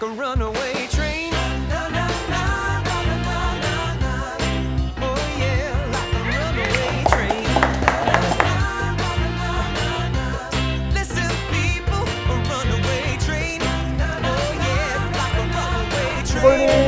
runaway train. Na, na, na, na, na, na, na, na. Oh yeah, like a runaway train. Na, na, na, na, na, na, na. Listen, people, a runaway train. Oh yeah, like a runaway train.